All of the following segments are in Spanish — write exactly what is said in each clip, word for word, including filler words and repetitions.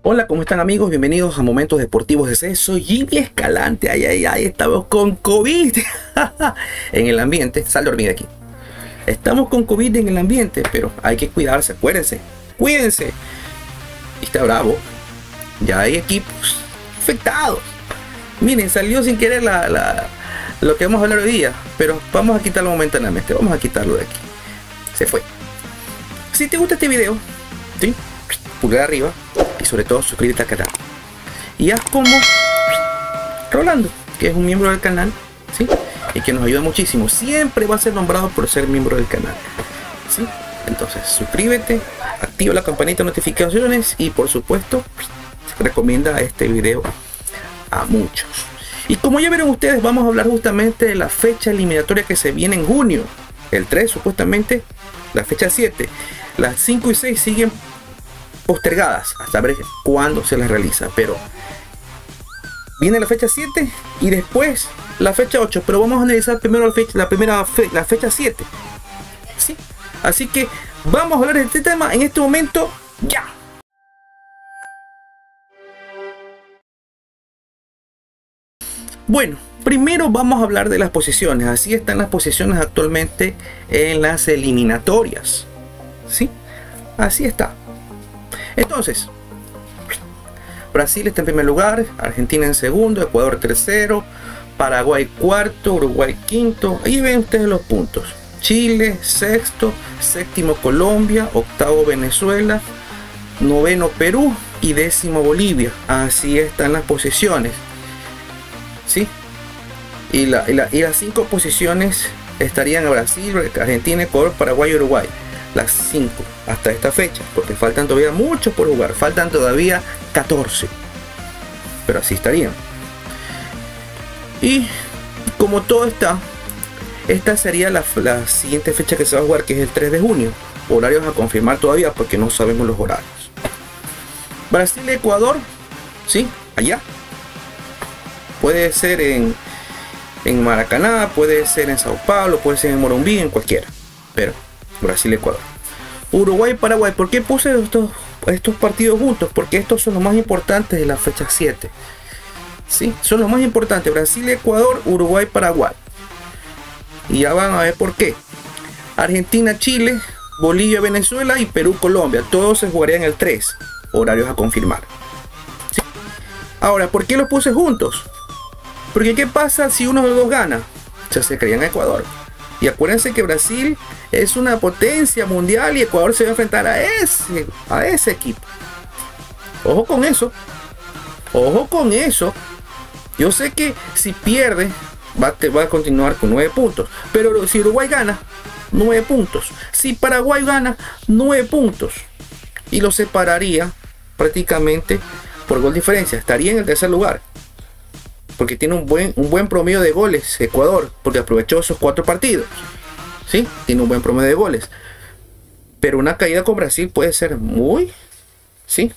Hola, ¿cómo están amigos? Bienvenidos a Momentos Deportivos de C. Soy Jimmy Escalante. Ay, ay, ay, estamos con COVID en el ambiente. Sal de hormiga aquí. Estamos con COVID en el ambiente, pero hay que cuidarse, acuérdense. Cuídense. Y está bravo. Ya hay equipos infectados. Miren, salió sin querer la, la, lo que vamos a hablar hoy día, pero vamos a quitarlo momentáneamente. Vamos a quitarlo de aquí. Se fue. Si te gusta este video, ¿sí? Pulgar arriba y sobre todo suscríbete al canal y haz como Rolando, que es un miembro del canal, ¿sí? Y que nos ayuda muchísimo. Siempre va a ser nombrado por ser miembro del canal, ¿sí? Entonces suscríbete, activa la campanita de notificaciones y por supuesto recomienda este video a muchos. Y como ya vieron ustedes, vamos a hablar justamente de la fecha eliminatoria que se viene en junio. El tres supuestamente, la fecha siete. Las cinco y seis siguen postergadas hasta ver cuándo se las realiza, pero viene la fecha siete y después la fecha ocho, pero vamos a analizar primero la fecha, la primera fe, la fecha siete, ¿sí? Así que vamos a hablar de este tema en este momento ya. Bueno, primero vamos a hablar de las posiciones. Así están las posiciones actualmente en las eliminatorias, ¿sí? Así está. Entonces, Brasil está en primer lugar, Argentina en segundo, Ecuador tercero, Paraguay cuarto, Uruguay quinto. Ahí ven ustedes los puntos. Chile sexto, séptimo Colombia, octavo Venezuela, noveno Perú y décimo Bolivia. Así están las posiciones, ¿sí? Y, la, y, la, y las cinco posiciones estarían a Brasil, Argentina, Ecuador, Paraguay y Uruguay. Las cinco hasta esta fecha, porque faltan todavía muchos por jugar, faltan todavía catorce, pero así estarían. Y como todo está, esta sería la, la siguiente fecha que se va a jugar, que es el tres de junio. Horarios a confirmar todavía porque no sabemos los horarios. Brasil y Ecuador, sí, allá puede ser en en Maracaná, puede ser en Sao Paulo, puede ser en Morumbi, en cualquiera, pero Brasil y Ecuador. Uruguay y Paraguay. ¿Por qué puse estos, estos partidos juntos? Porque estos son los más importantes de la fecha siete, ¿sí? Son los más importantes. Brasil y Ecuador, Uruguay y Paraguay. Y ya van a ver por qué. Argentina, Chile, Bolivia, Venezuela y Perú, Colombia. Todos se jugarían el tres. Horarios a confirmar, ¿sí? Ahora, ¿por qué los puse juntos? Porque ¿qué pasa si uno de los dos gana? Se acercarían a Ecuador. Y acuérdense que Brasil es una potencia mundial y Ecuador se va a enfrentar a ese, a ese equipo. Ojo con eso. Ojo con eso. Yo sé que si pierde va, te, va a continuar con nueve puntos. Pero si Uruguay gana, nueve puntos. Si Paraguay gana, nueve puntos. Y lo separaría prácticamente por gol diferencia. Estaría en el tercer lugar. Porque tiene un buen, un buen promedio de goles Ecuador, porque aprovechó esos cuatro partidos, ¿sí? Tiene un buen promedio de goles. Pero una caída con Brasil puede ser muy, ¿sí?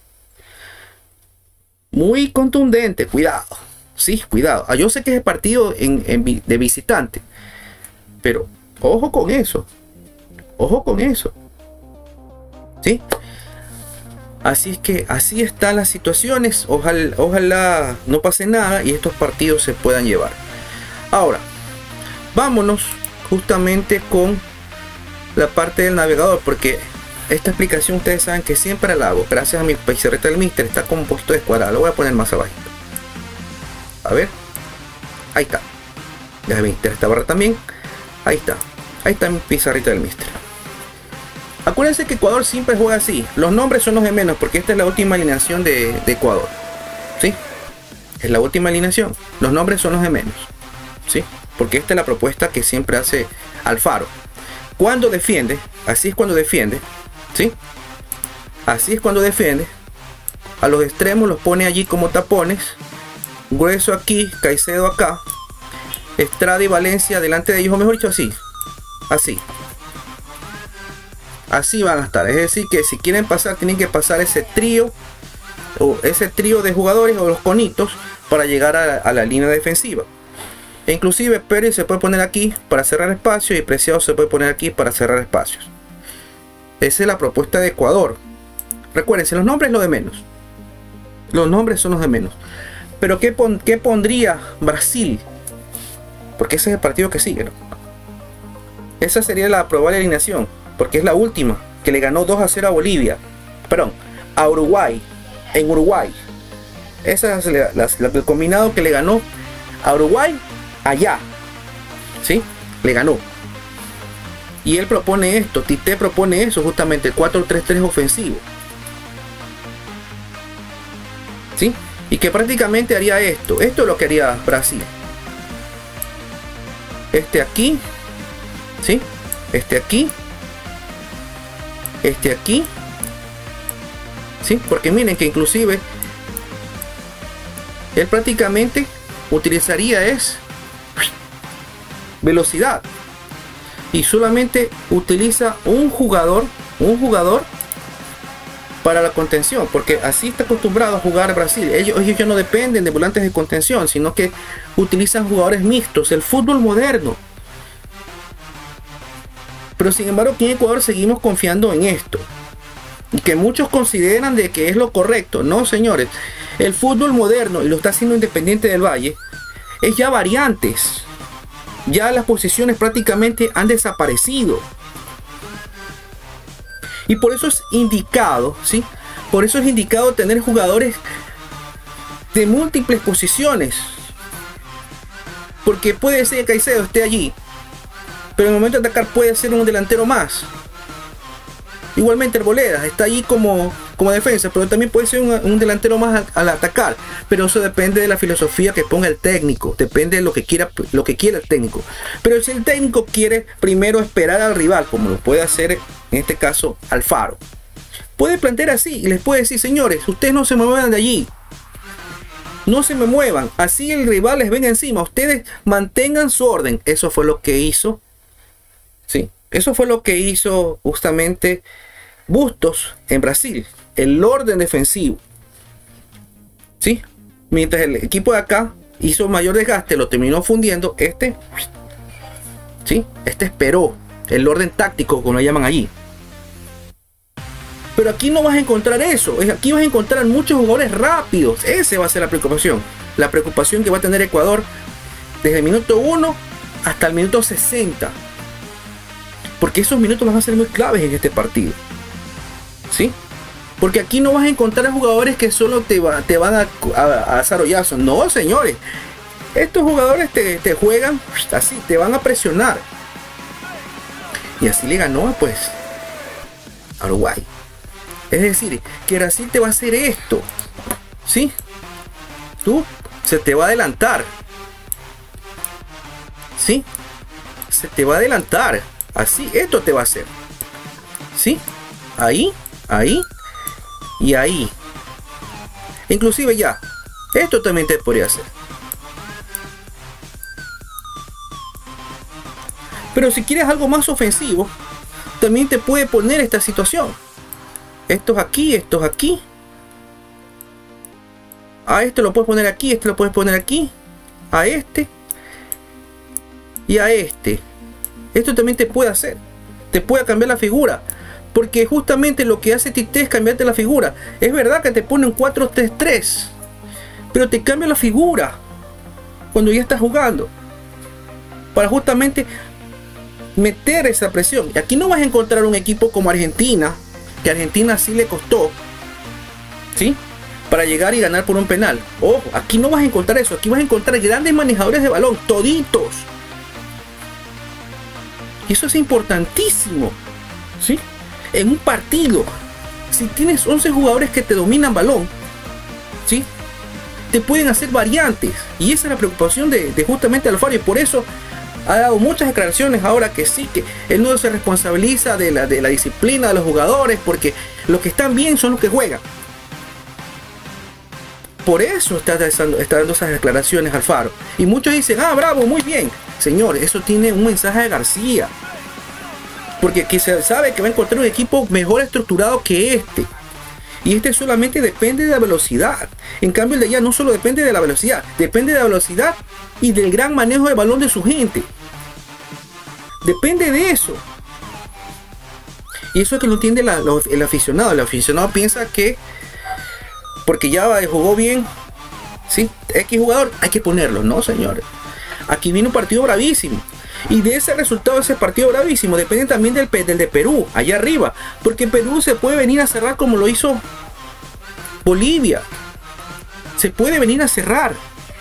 Muy contundente. Cuidado, sí, cuidado. Ah, yo sé que es el partido en, en, de visitante, pero ojo con eso. Ojo con eso, ¿sí? Así es que así están las situaciones. Ojalá, ojalá no pase nada y estos partidos se puedan llevar. Ahora, vámonos justamente con la parte del navegador, porque esta explicación ustedes saben que siempre la hago. Gracias a mi pizarrita del Mister, está compuesto de cuadrado. Lo voy a poner más abajo. A ver, ahí está. Ya ven, esta barra también. Ahí está. Ahí está mi pizarrita del Mister. Acuérdense que Ecuador siempre juega así. Los nombres son los de menos porque esta es la última alineación de, de Ecuador, ¿sí? Es la última alineación. Los nombres son los de menos, ¿sí? Porque esta es la propuesta que siempre hace Alfaro. Cuando defiende, así es cuando defiende, ¿sí? Así es cuando defiende. A los extremos los pone allí como tapones. Grueso aquí, Caicedo acá. Estrada y Valencia delante de ellos, o mejor dicho así. Así. Así van a estar, es decir que si quieren pasar tienen que pasar ese trío o ese trío de jugadores o los conitos para llegar a, a la línea defensiva. E inclusive Pérez se puede poner aquí para cerrar espacio y Preciado se puede poner aquí para cerrar espacios. Esa es la propuesta de Ecuador. Recuérdense, los nombres es lo de menos. Los nombres son los de menos. Pero ¿qué, pon qué pondría Brasil? Porque ese es el partido que sigue, ¿no? Esa sería la probable alineación, porque es la última, que le ganó dos a cero a Bolivia. Perdón, a Uruguay. En Uruguay. Ese es la, la, la, el combinado que le ganó a Uruguay allá. ¿Sí? Le ganó. Y él propone esto, Tite propone eso, justamente el cuatro tres tres ofensivo. ¿Sí? Y que prácticamente haría esto. Esto es lo que haría Brasil. Este aquí. ¿Sí? Este aquí. Este aquí. ¿Sí? Porque miren que inclusive él prácticamente utilizaría es velocidad. Y solamente utiliza un jugador, un jugador para la contención, porque así está acostumbrado a jugar Brasil. Ellos, ellos ya no dependen de volantes de contención, sino que utilizan jugadores mixtos, el fútbol moderno. Pero sin embargo aquí en Ecuador seguimos confiando en esto, y que muchos consideran de que es lo correcto. No, señores, el fútbol moderno, y lo está haciendo Independiente del Valle, es ya variantes. Ya las posiciones prácticamente han desaparecido. Y por eso es indicado, ¿sí? Por eso es indicado tener jugadores de múltiples posiciones. Porque puede ser que Caicedo esté allí, pero en el momento de atacar puede ser un delantero más. Igualmente Arboleda está allí como, como defensa, pero también puede ser un, un delantero más al, al atacar. Pero eso depende de la filosofía que ponga el técnico, depende de lo que quiera, lo que quiera el técnico. Pero si el técnico quiere primero esperar al rival, como lo puede hacer en este caso Alfaro, puede plantear así y les puede decir: señores, ustedes no se muevan de allí, no se me muevan, así el rival les venga encima, ustedes mantengan su orden. Eso fue lo que hizo, sí, eso fue lo que hizo justamente Bustos en Brasil, el orden defensivo, ¿sí? Mientras el equipo de acá hizo mayor desgaste, lo terminó fundiendo, este, ¿sí? Este esperó el orden táctico, como lo llaman allí. Pero aquí no vas a encontrar eso, aquí vas a encontrar muchos jugadores rápidos. Esa va a ser la preocupación, la preocupación que va a tener Ecuador desde el minuto uno hasta el minuto sesenta. Porque esos minutos van a ser muy claves en este partido, ¿sí? Porque aquí no vas a encontrar jugadores que solo te, va, te van a, a, a zarollazo. No, señores, estos jugadores te, te juegan así, te van a presionar. Y así le ganó pues a Uruguay. Es decir, que Brasil te va a hacer esto, ¿sí? Tú se te va a adelantar, ¿sí? Se te va a adelantar. Así, esto te va a hacer, ¿sí? Ahí, ahí y ahí. Inclusive ya, esto también te podría hacer. Pero si quieres algo más ofensivo, también te puede poner esta situación. Estos aquí, estos aquí. A este lo puedes poner aquí, este lo puedes poner aquí. A este. Y a este. Esto también te puede hacer. Te puede cambiar la figura. Porque justamente lo que hace Tite es cambiarte la figura. Es verdad que te pone un cuatro tres tres. Pero te cambia la figura cuando ya estás jugando. Para justamente meter esa presión. Y aquí no vas a encontrar un equipo como Argentina. Que a Argentina sí le costó, ¿sí? Para llegar y ganar por un penal. Ojo, aquí no vas a encontrar eso. Aquí vas a encontrar grandes manejadores de balón. Toditos. Y eso es importantísimo, ¿sí? En un partido, si tienes once jugadores que te dominan balón, ¿sí? Te pueden hacer variantes. Y esa es la preocupación de, de justamente Alfaro. Y por eso ha dado muchas declaraciones ahora que sí, que él no se responsabiliza de la, de la disciplina de los jugadores, porque los que están bien son los que juegan. Por eso está, está dando esas declaraciones Alfaro. Y muchos dicen: ah, bravo, muy bien. Señor, eso tiene un mensaje de García. Porque aquí se sabe que va a encontrar un equipo mejor estructurado que este. Y este solamente depende de la velocidad. En cambio el de allá no solo depende de la velocidad, depende de la velocidad y del gran manejo de balón de su gente. Depende de eso. Y eso es que no entiende la, lo, el aficionado. El aficionado piensa que porque ya jugó bien, ¿sí? X jugador, hay que ponerlo. No, señores. Aquí viene un partido bravísimo. Y de ese resultado, ese partido bravísimo, depende también del, del de Perú, allá arriba. Porque Perú se puede venir a cerrar como lo hizo Bolivia. Se puede venir a cerrar.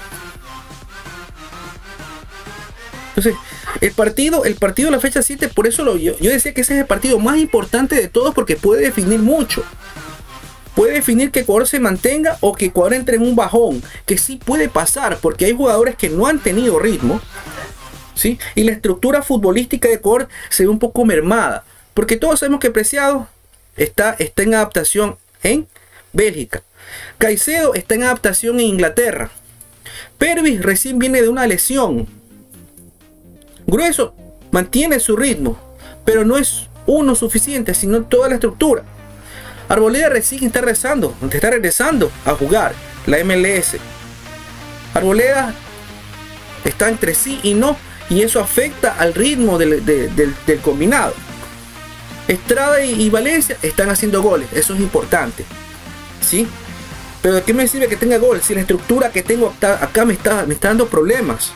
Entonces, el partido, el partido de la fecha siete, por eso lo, yo, yo decía que ese es el partido más importante de todos, porque puede definir mucho. Puede definir que Ecuador se mantenga o que Ecuador entre en un bajón, que sí puede pasar, porque hay jugadores que no han tenido ritmo, ¿sí? Y la estructura futbolística de Ecuador se ve un poco mermada, porque todos sabemos que Preciado está, está en adaptación en Bélgica. Caicedo está en adaptación en Inglaterra. Pervis recién viene de una lesión. Grueso mantiene su ritmo, pero no es uno suficiente, sino toda la estructura. Arboleda recién está regresando, está regresando a jugar la M L S. Arboleda está entre sí y no, y eso afecta al ritmo del, de, del, del combinado. Estrada y, y Valencia están haciendo goles, eso es importante, ¿sí? Pero ¿de qué me sirve que tenga gol si la estructura que tengo acá, acá me, está, me está dando problemas?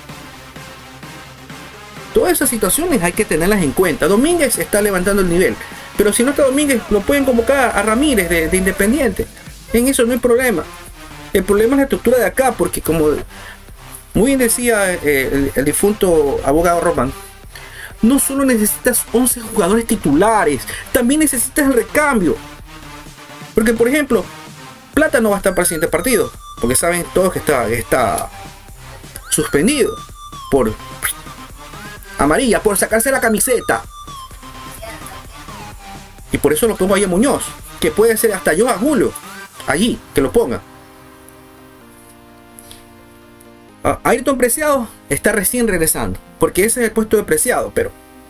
Todas esas situaciones hay que tenerlas en cuenta. Domínguez está levantando el nivel, pero si no está Domínguez, lo pueden convocar a Ramírez de, de Independiente. En eso no hay problema. El problema es la estructura de acá, porque como muy bien decía eh, el, el difunto abogado Román, no solo necesitas once jugadores titulares, también necesitas el recambio. Porque, por ejemplo, Plata no va a estar para el siguiente partido, porque saben todos que está, está suspendido por amarilla, por sacarse la camiseta. Y por eso lo pongo ahí a Muñoz, que puede ser hasta yo a Julio, allí, que lo ponga. Uh, Ayrton Preciado está recién regresando, porque ese es el puesto de Preciado, pero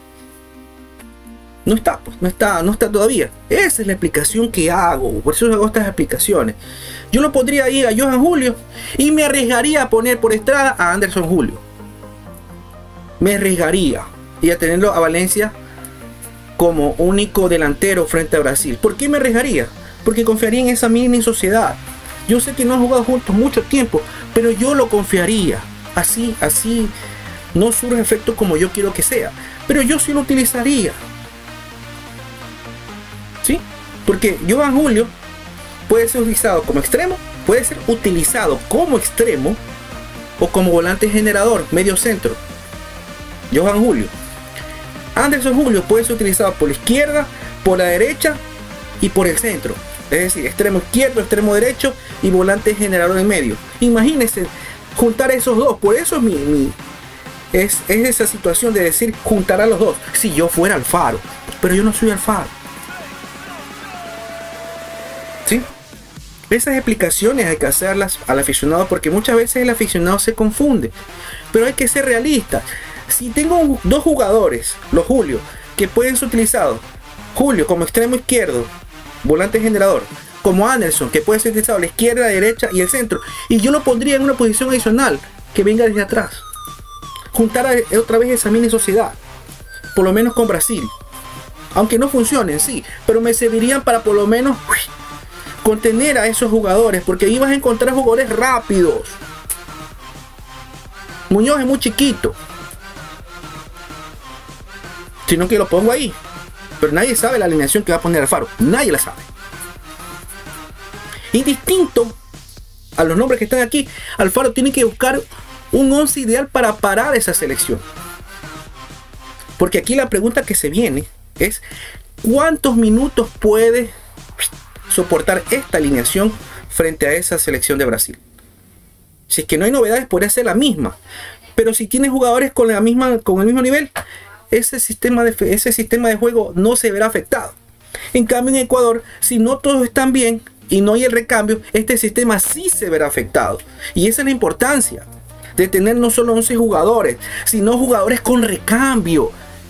no está, pues, no está, no está todavía. Esa es la explicación que hago, por eso hago estas explicaciones. Yo lo pondría ahí a Johan Julio y me arriesgaría a poner por Estrada a Anderson Julio. Me arriesgaría y a tenerlo a Valencia como único delantero frente a Brasil. ¿Por qué me arriesgaría? Porque confiaría en esa mini sociedad. Yo sé que no han jugado juntos mucho tiempo, pero yo lo confiaría. Así, así no surge efecto como yo quiero que sea, pero yo sí lo utilizaría. ¿Sí? Porque Johan Julio puede ser utilizado como extremo, puede ser utilizado como extremo o como volante generador, medio centro. Johan Julio. Anderson Julio puede ser utilizado por la izquierda, por la derecha y por el centro. Es decir, extremo izquierdo, extremo derecho y volante generador en medio. Imagínense juntar esos dos. Por eso es, mi, mi, es, es esa situación de decir juntar a los dos. Si yo fuera Alfaro, pero yo no soy Alfaro. ¿Sí? Esas explicaciones hay que hacerlas al aficionado, porque muchas veces el aficionado se confunde. Pero hay que ser realistas. Si tengo dos jugadores, los Julio, que pueden ser utilizados, Julio como extremo izquierdo, volante generador, como Anderson, que puede ser utilizado a la izquierda, la derecha y el centro, y yo lo pondría en una posición adicional que venga desde atrás, juntar a, otra vez esa mini sociedad, por lo menos con Brasil, aunque no funcionen, sí, pero me servirían para por lo menos uy, contener a esos jugadores, porque ahí vas a encontrar jugadores rápidos. Muñoz es muy chiquito, sino que lo pongo ahí, pero nadie sabe la alineación que va a poner Alfaro, nadie la sabe. Y distinto a los nombres que están aquí, Alfaro tiene que buscar un once ideal para parar esa selección, porque aquí la pregunta que se viene es ¿cuántos minutos puede soportar esta alineación frente a esa selección de Brasil? Si es que no hay novedades, podría ser la misma, pero si tiene jugadores con la misma, con el mismo nivel, ese sistema de ese sistema de juego no se verá afectado. En cambio, en Ecuador, si no todos están bien y no hay el recambio, este sistema sí se verá afectado. Y esa es la importancia de tener no solo once jugadores, sino jugadores con recambio.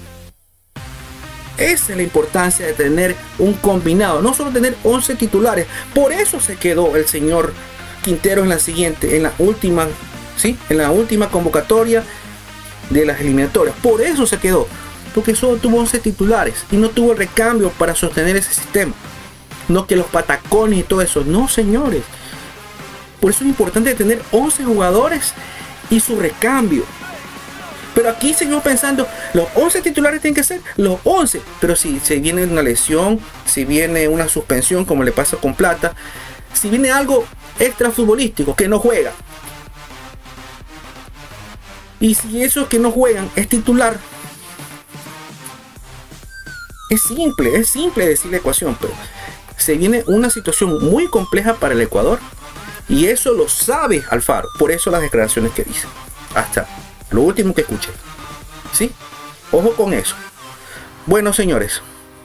Esa es la importancia de tener un combinado, no solo tener once titulares. Por eso se quedó el señor Quintero en la siguiente, en la última, ¿sí? En la última convocatoria de las eliminatorias. Por eso se quedó, porque solo tuvo once titulares y no tuvo el recambio para sostener ese sistema. no que los patacones y todo eso. No, señores. Por eso es importante tener once jugadores y su recambio. Pero aquí seguimos pensando, los once titulares tienen que ser los once. Pero si se viene una lesión, si viene una suspensión como le pasa con Plata, si viene algo extra futbolístico que no juega, y si esos que no juegan es titular, es simple, es simple decir la ecuación, pero se viene una situación muy compleja para el Ecuador y eso lo sabe Alfaro. Por eso las declaraciones que dice. Hasta lo último que escuché. ¿Sí? Ojo con eso. Bueno, señores,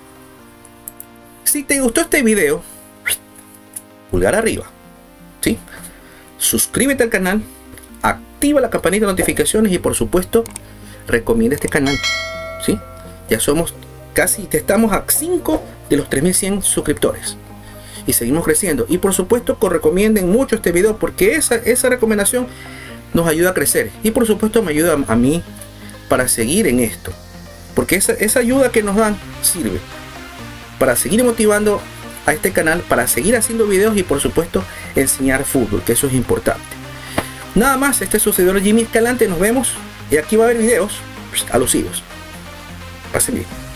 si te gustó este video, pulgar arriba. ¿Sí? Suscríbete al canal, activa la campanita de notificaciones y por supuesto recomienda este canal. ¿Sí? Ya somos casi, estamos a cinco de los tres mil cien suscriptores y seguimos creciendo. Y por supuesto que recomienden mucho este video porque esa, esa recomendación nos ayuda a crecer y por supuesto me ayuda a, a mí para seguir en esto, porque esa, esa ayuda que nos dan sirve para seguir motivando a este canal, para seguir haciendo videos y por supuesto enseñar fútbol, que eso es importante. Nada más, este es su servidor Jimmy Escalante, nos vemos y aquí va a haber videos alusivos. Pasen bien.